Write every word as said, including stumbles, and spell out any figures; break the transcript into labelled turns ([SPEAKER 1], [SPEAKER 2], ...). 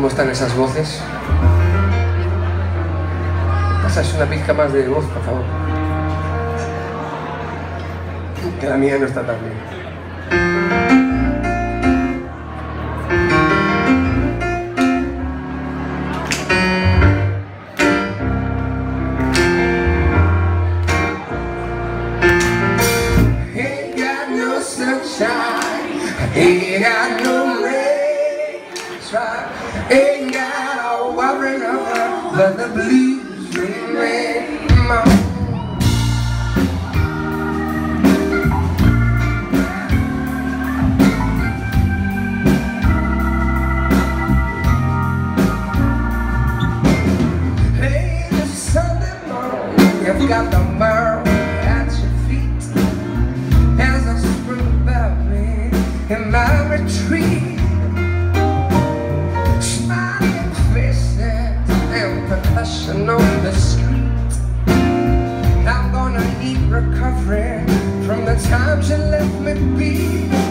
[SPEAKER 1] ¿Cómo están esas voces? Pasas una pizca más de voz, por favor. Que la mía no está tan bien. Ain't got no sunshine, ain't got no rain, ain't got a worry over, but the blues remain. Hey, it's Sunday morning, you've got the world at your feet as I spring about me in my retreat. Smiling faces and percussion on the street. I'm gonna need recovery from the times you left me be.